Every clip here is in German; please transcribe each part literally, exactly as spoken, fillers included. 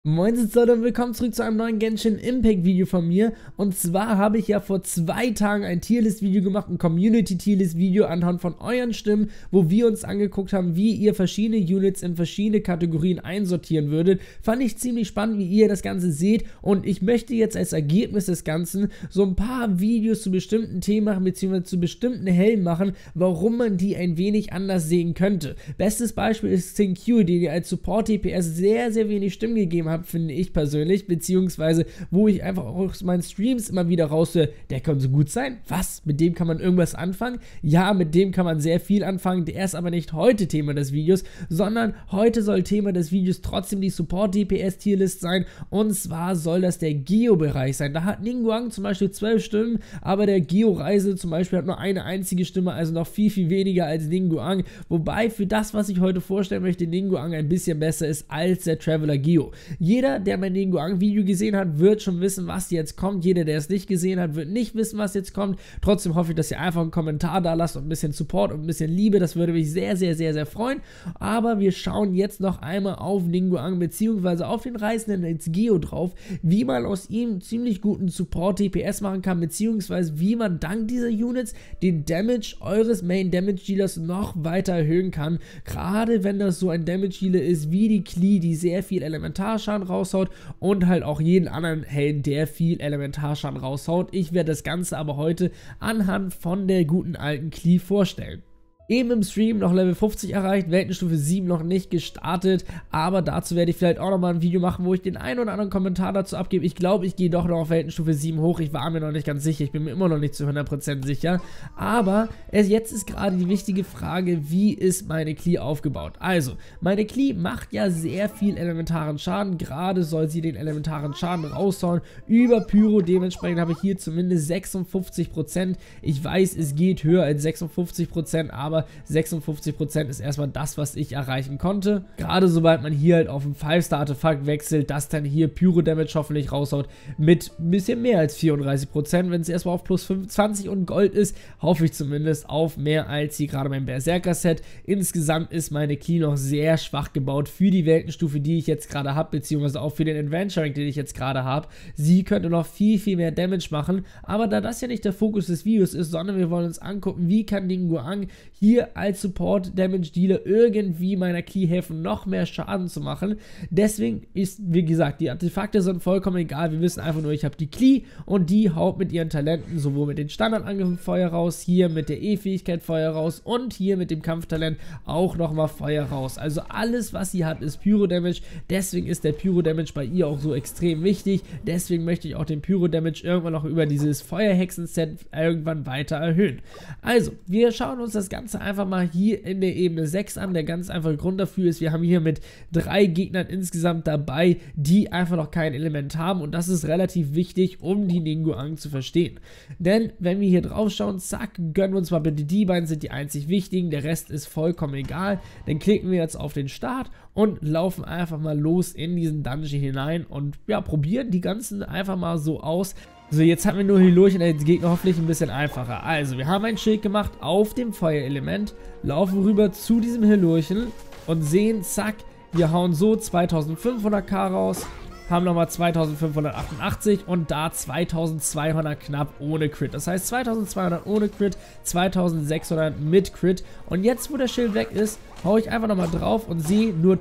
Moin Leute und willkommen zurück zu einem neuen Genshin Impact Video von mir. Und zwar habe ich ja vor zwei Tagen ein Tierlist Video gemacht, ein Community Tierlist Video anhand von euren Stimmen, wo wir uns angeguckt haben, wie ihr verschiedene Units in verschiedene Kategorien einsortieren würdet. Fand ich ziemlich spannend, wie ihr das Ganze seht, und ich möchte jetzt als Ergebnis des Ganzen so ein paar Videos zu bestimmten Themen machen, beziehungsweise zu bestimmten Helden machen, warum man die ein wenig anders sehen könnte. Bestes Beispiel ist Xingqiu, den ihr als Support-D P S sehr, sehr wenig Stimmen gegeben habt, finde ich persönlich, beziehungsweise wo ich einfach auch aus meinen Streams immer wieder raushöre, der kann so gut sein. Was? Mit dem kann man irgendwas anfangen? Ja, mit dem kann man sehr viel anfangen, der ist aber nicht heute Thema des Videos, sondern heute soll Thema des Videos trotzdem die Support-D P S-Tierlist sein, und zwar soll das der Geo-Bereich sein. Da hat Ningguang zum Beispiel zwölf Stimmen, aber der Geo-Reise zum Beispiel hat nur eine einzige Stimme, also noch viel, viel weniger als Ningguang, wobei für das, was ich heute vorstellen möchte, Ningguang ein bisschen besser ist als der Traveler Geo. Jeder, der mein Ningguang-Video gesehen hat, wird schon wissen, was jetzt kommt. Jeder, der es nicht gesehen hat, wird nicht wissen, was jetzt kommt. Trotzdem hoffe ich, dass ihr einfach einen Kommentar da lasst und ein bisschen Support und ein bisschen Liebe. Das würde mich sehr, sehr, sehr, sehr freuen. Aber wir schauen jetzt noch einmal auf Ningguang bzw. auf den Reisenden ins Geo drauf, wie man aus ihm ziemlich guten Support-D P S machen kann, beziehungsweise wie man dank dieser Units den Damage eures Main-Damage-Dealers noch weiter erhöhen kann. Gerade wenn das so ein Damage-Dealer ist wie die Klee, die sehr viel Elementarschaden raushaut, und halt auch jeden anderen Helden, der viel Elementarschaden raushaut. Ich werde das Ganze aber heute anhand von der guten alten Klee vorstellen. Eben im Stream noch Level fünfzig erreicht, Weltenstufe sieben noch nicht gestartet, aber dazu werde ich vielleicht auch nochmal ein Video machen, wo ich den einen oder anderen Kommentar dazu abgebe. Ich glaube, ich gehe doch noch auf Weltenstufe sieben hoch, ich war mir noch nicht ganz sicher, ich bin mir immer noch nicht zu hundert Prozent sicher, aber es, jetzt ist gerade die wichtige Frage, wie ist meine Klee aufgebaut? Also, meine Klee macht ja sehr viel elementaren Schaden, gerade soll sie den elementaren Schaden raushauen über Pyro, dementsprechend habe ich hier zumindest sechsundfünfzig Prozent, ich weiß, es geht höher als sechsundfünfzig Prozent, aber sechsundfünfzig Prozent ist erstmal das, was ich erreichen konnte. Gerade sobald man hier halt auf ein fünf Star Artefakt wechselt, das dann hier Pyro Damage hoffentlich raushaut mit ein bisschen mehr als vierunddreißig Prozent. Wenn es erstmal auf plus fünfundzwanzig und Gold ist, hoffe ich zumindest auf mehr als hier gerade mein Berserker Set. Insgesamt ist meine Klee noch sehr schwach gebaut für die Weltenstufe, die ich jetzt gerade habe, beziehungsweise auch für den Adventure Rank, den ich jetzt gerade habe. Sie könnte noch viel, viel mehr Damage machen, aber da das ja nicht der Fokus des Videos ist, sondern wir wollen uns angucken, wie kann Ningguang hier als Support Damage Dealer irgendwie meiner Klee helfen, noch mehr Schaden zu machen. Deswegen ist, wie gesagt, die Artefakte sind vollkommen egal. Wir wissen einfach nur, ich habe die Klee und die haut mit ihren Talenten sowohl mit den Standardangriffen Feuer raus, hier mit der E-Fähigkeit Feuer raus und hier mit dem Kampftalent auch nochmal Feuer raus. Also alles, was sie hat, ist Pyro Damage. Deswegen ist der Pyro Damage bei ihr auch so extrem wichtig. Deswegen möchte ich auch den Pyro Damage irgendwann noch über dieses Feuerhexen-Set irgendwann weiter erhöhen. Also, wir schauen uns das Ganze einfach mal hier in der Ebene sechs an. Der ganz einfache Grund dafür ist, wir haben hier mit drei Gegnern insgesamt dabei, die einfach noch kein Element haben, und das ist relativ wichtig, um die Ningguang zu verstehen. Denn wenn wir hier drauf schauen, zack, gönnen wir uns mal bitte die beiden, sind die einzig wichtigen, der Rest ist vollkommen egal. Dann klicken wir jetzt auf den Start und laufen einfach mal los in diesen Dungeon hinein und ja, probieren die ganzen einfach mal so aus. So, jetzt haben wir nur Hylurchen, als Gegner hoffentlich ein bisschen einfacher. Also, wir haben ein Schild gemacht auf dem Feuerelement, laufen rüber zu diesem Hylurchen und sehen, zack, wir hauen so zweitausendfünfhundert K raus, haben nochmal zweitausendfünfhundertachtundachtzig und da zweitausendzweihundert knapp ohne Crit. Das heißt zweitausendzweihundert ohne Crit, zweitausendsechshundert mit Crit. Und jetzt, wo der Schild weg ist, haue ich einfach nochmal drauf und sehe nur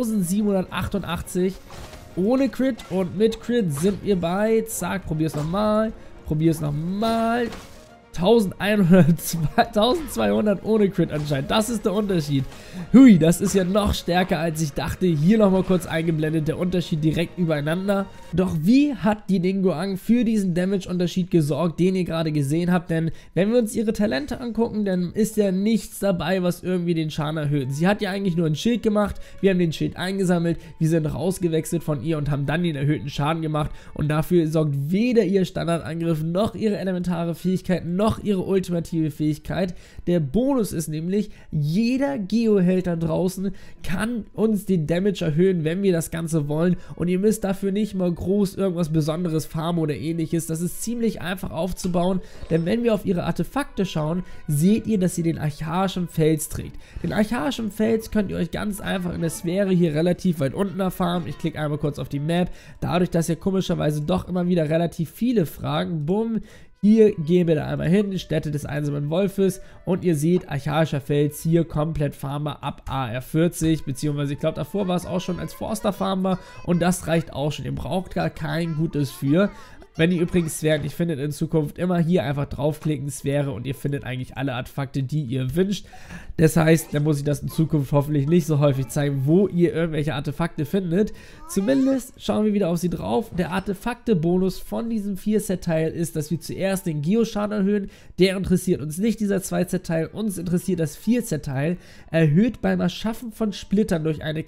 eintausendsiebenhundertachtundachtzig ohne Crit, und mit Crit sind wir bei, zack, probier's nochmal, probier's nochmal, eintausendzweihundert ohne Crit anscheinend. Das ist der Unterschied. Hui, das ist ja noch stärker, als ich dachte. Hier nochmal kurz eingeblendet, der Unterschied direkt übereinander. Doch wie hat die Ningguang für diesen Damage-Unterschied gesorgt, den ihr gerade gesehen habt? Denn wenn wir uns ihre Talente angucken, dann ist ja nichts dabei, was irgendwie den Schaden erhöht. Sie hat ja eigentlich nur ein Schild gemacht, wir haben den Schild eingesammelt, wir sind rausgewechselt von ihr und haben dann den erhöhten Schaden gemacht, und dafür sorgt weder ihr Standardangriff noch ihre elementare Fähigkeit noch noch ihre ultimative Fähigkeit. Der Bonus ist nämlich, jeder Geoheld da draußen kann uns den Damage erhöhen, wenn wir das Ganze wollen, und ihr müsst dafür nicht mal groß irgendwas Besonderes farmen oder ähnliches. Das ist ziemlich einfach aufzubauen, denn wenn wir auf ihre Artefakte schauen, seht ihr, dass sie den archaischen Fels trägt. Den archaischen Fels könnt ihr euch ganz einfach in der Sphäre hier relativ weit unten erfahren. Ich klicke einmal kurz auf die Map. Dadurch, dass ihr komischerweise doch immer wieder relativ viele Fragen, bumm, hier gehen wir da einmal hin, Stätte des einsamen Wolfes, und ihr seht, archaischer Fels hier komplett farmbar ab A R vierzig, beziehungsweise ich glaube davor war es auch schon als Forster farmbar, und das reicht auch schon, ihr braucht gar kein gutes für. Wenn ihr übrigens Sphären nicht findet in Zukunft, immer hier einfach draufklicken, Sphäre, und ihr findet eigentlich alle Artefakte, die ihr wünscht. Das heißt, dann muss ich das in Zukunft hoffentlich nicht so häufig zeigen, wo ihr irgendwelche Artefakte findet. Zumindest schauen wir wieder auf sie drauf. Der Artefakte-Bonus von diesem vier Set Teil ist, dass wir zuerst den Geoschaden erhöhen. Der interessiert uns nicht, dieser zwei Set Teil. Uns interessiert das vier Set Teil. Erhöht beim Erschaffen von Splittern durch eine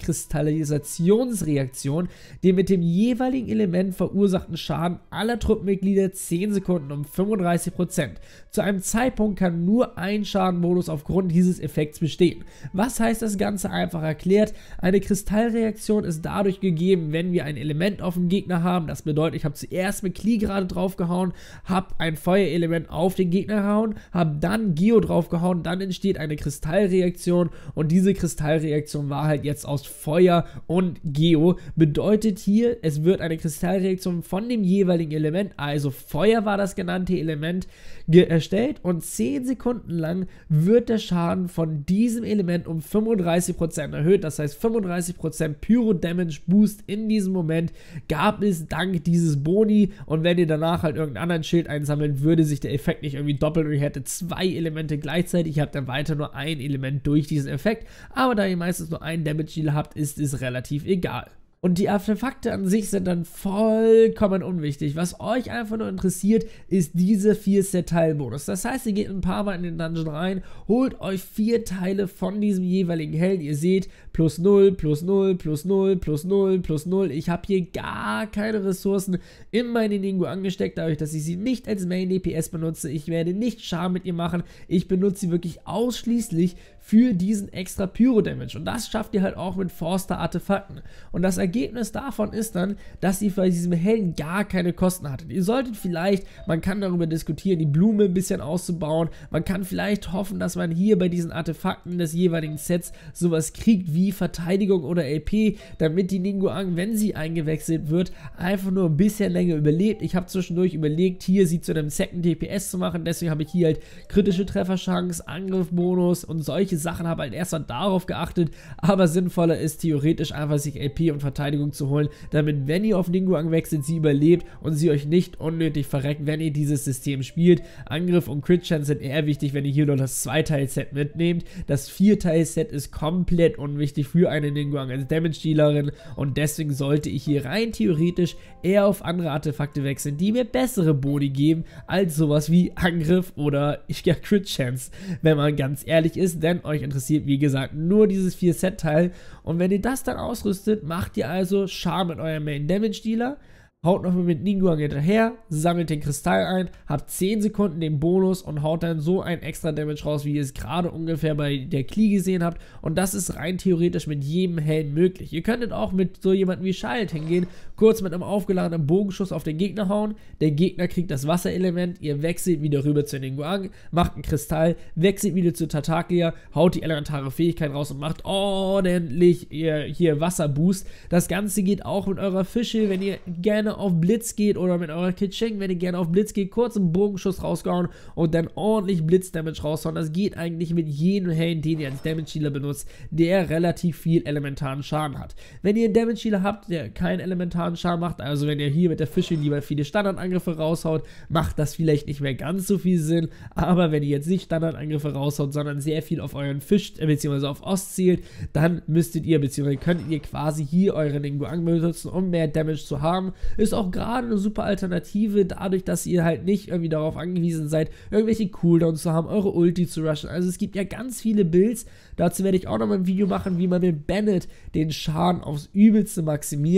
Kristallisationsreaktion den mit dem jeweiligen Element verursachten Schaden aller Truppenmitglieder zehn Sekunden um fünfunddreißig Prozent. Zu einem Zeitpunkt kann nur ein Schadenbonus aufgrund dieses Effekts bestehen. Was heißt das Ganze einfach erklärt? Eine Kristallreaktion ist dadurch gegeben, wenn wir ein Element auf dem Gegner haben. Das bedeutet, ich habe zuerst mit Klee gerade draufgehauen, habe ein Feuerelement auf den Gegner gehauen, habe dann Geo draufgehauen, dann entsteht eine Kristallreaktion, und diese Kristallreaktion war halt jetzt aus Feuer und Geo. Bedeutet hier, es wird eine Kristallreaktion von dem jeweiligen Element, also Feuer war das genannte Element, erstellt, und zehn Sekunden lang wird der Schaden von diesem Element um fünfunddreißig Prozent erhöht. Das heißt, fünfunddreißig Prozent Pyro Damage Boost in diesem Moment gab es dank dieses Boni, und wenn ihr danach halt irgendeinen anderen Schild einsammelt, würde sich der Effekt nicht irgendwie doppeln und ihr hättet zwei Elemente gleichzeitig. Ihr habt dann weiter nur ein Element durch diesen Effekt, aber da ihr meistens nur einen Damage Deal habt, ist es relativ egal. Und die Artefakte an sich sind dann vollkommen unwichtig. Was euch einfach nur interessiert, ist diese vier Set Teil-Bonus. Das heißt, ihr geht ein paar Mal in den Dungeon rein, holt euch vier Teile von diesem jeweiligen Helden. Ihr seht, plus null, plus null, plus null, plus null, plus null. Ich habe hier gar keine Ressourcen in meine Ningguang angesteckt, dadurch, dass ich sie nicht als Main D P S benutze. Ich werde nicht Schaden mit ihr machen. Ich benutze sie wirklich ausschließlich für diesen extra Pyro-Damage. Und das schafft ihr halt auch mit Forster-Artefakten. Und das Ergebnis davon ist dann, dass ihr bei diesem Helden gar keine Kosten hattet. Ihr solltet vielleicht, man kann darüber diskutieren, die Blume ein bisschen auszubauen. Man kann vielleicht hoffen, dass man hier bei diesen Artefakten des jeweiligen Sets sowas kriegt wie Verteidigung oder L P, damit die Ningguang, wenn sie eingewechselt wird, einfach nur ein bisschen länger überlebt. Ich habe zwischendurch überlegt, hier sie zu einem Second D P S zu machen. Deswegen habe ich hier halt kritische Trefferchance, Angriffbonus und solche Sachen, habe halt erstmal darauf geachtet, aber sinnvoller ist theoretisch einfach sich L P und Verteidigung zu holen, damit, wenn ihr auf Ningguang wechselt, sie überlebt und sie euch nicht unnötig verreckt, wenn ihr dieses System spielt. Angriff und Crit Chance sind eher wichtig, wenn ihr hier nur das Zwei-Teil-Set mitnehmt. Das Vier-Teil-Set ist komplett unwichtig für eine Ningguang als Damage-Dealerin, und deswegen sollte ich hier rein theoretisch eher auf andere Artefakte wechseln, die mir bessere Boni geben, als sowas wie Angriff oder ja, Crit Chance, wenn man ganz ehrlich ist, denn euch interessiert, wie gesagt, nur dieses vier Set Teil, und wenn ihr das dann ausrüstet, macht ihr also Schaden mit eurem Main Damage Dealer, haut nochmal mit Ningguang hinterher, sammelt den Kristall ein, habt zehn Sekunden den Bonus und haut dann so ein extra Damage raus, wie ihr es gerade ungefähr bei der Klee gesehen habt, und das ist rein theoretisch mit jedem Helden möglich. Ihr könntet auch mit so jemandem wie Child hingehen, kurz mit einem aufgeladenen Bogenschuss auf den Gegner hauen, der Gegner kriegt das Wasserelement, ihr wechselt wieder rüber zu Ningguang, macht einen Kristall, wechselt wieder zu Tartaglia, haut die elementare Fähigkeit raus und macht ordentlich ihr, hier Wasserboost. Das Ganze geht auch mit eurer Fische, wenn ihr gerne auf Blitz geht, oder mit eurer Kitsching, wenn ihr gerne auf Blitz geht, kurz einen Bogenschuss rausgehauen und dann ordentlich Blitzdamage raushauen. Das geht eigentlich mit jedem Helden, den ihr als Damage Dealer benutzt, der relativ viel elementaren Schaden hat. Wenn ihr einen Damage Dealer habt, der keinen elementaren Schaden macht, also wenn ihr hier mit der Fische lieber viele Standardangriffe raushaut, macht das vielleicht nicht mehr ganz so viel Sinn, aber wenn ihr jetzt nicht Standardangriffe raushaut, sondern sehr viel auf euren Fisch, äh, beziehungsweise auf Ost zielt, dann müsstet ihr, beziehungsweise könntet ihr quasi hier eure Ningguang benutzen, um mehr Damage zu haben. Ist auch gerade eine super Alternative, dadurch, dass ihr halt nicht irgendwie darauf angewiesen seid, irgendwelche Cooldowns zu haben, eure Ulti zu rushen. Also es gibt ja ganz viele Builds, dazu werde ich auch nochmal ein Video machen, wie man mit Bennett den Schaden aufs Übelste maximiert.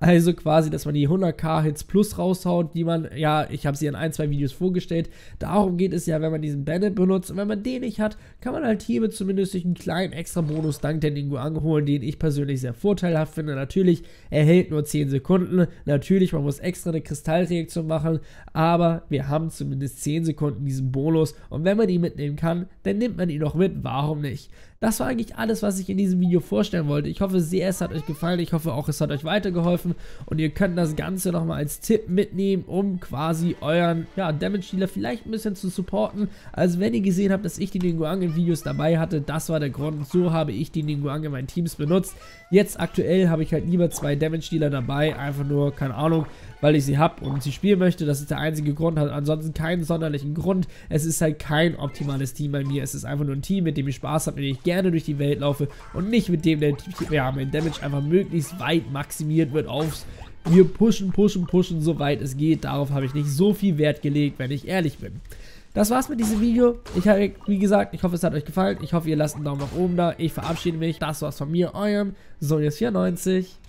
Also quasi, dass man die hunderttausend Hits plus raushaut, die man, ja, ich habe sie in ein, zwei Videos vorgestellt. Darum geht es ja, wenn man diesen Bennett benutzt. Und wenn man den nicht hat, kann man halt hiermit zumindest durch einen kleinen extra Bonus dank der Ningguang holen, den ich persönlich sehr vorteilhaft finde. Natürlich, er hält nur zehn Sekunden. Natürlich, man muss extra eine Kristallreaktion machen, aber wir haben zumindest zehn Sekunden diesen Bonus. Und wenn man ihn mitnehmen kann, dann nimmt man ihn noch mit. Warum nicht? Das war eigentlich alles, was ich in diesem Video vorstellen wollte. Ich hoffe sehr, es hat euch gefallen. Ich hoffe auch, es hat euch weitergeholfen. Und ihr könnt das Ganze nochmal als Tipp mitnehmen, um quasi euren ja, Damage-Dealer vielleicht ein bisschen zu supporten. Also wenn ihr gesehen habt, dass ich die Ningguang in Videos dabei hatte, das war der Grund. So habe ich die Ningguang in meinen Teams benutzt. Jetzt aktuell habe ich halt lieber zwei Damage-Dealer dabei. Einfach nur, keine Ahnung, weil ich sie habe und sie spielen möchte. Das ist der einzige Grund. Hat ansonsten keinen sonderlichen Grund. Es ist halt kein optimales Team bei mir. Es ist einfach nur ein Team, mit dem ich Spaß habe, mit dem ich gerne durch die Welt laufe und nicht mit dem, der ja, mein Damage einfach möglichst weit maximiert wird aufs wir pushen, pushen, pushen, so weit es geht. Darauf habe ich nicht so viel Wert gelegt, wenn ich ehrlich bin. Das war's mit diesem Video. Ich habe, wie gesagt, ich hoffe, es hat euch gefallen. Ich hoffe, ihr lasst einen Daumen nach oben da. Ich verabschiede mich. Das war's von mir, eurem Sonius vierundneunzig.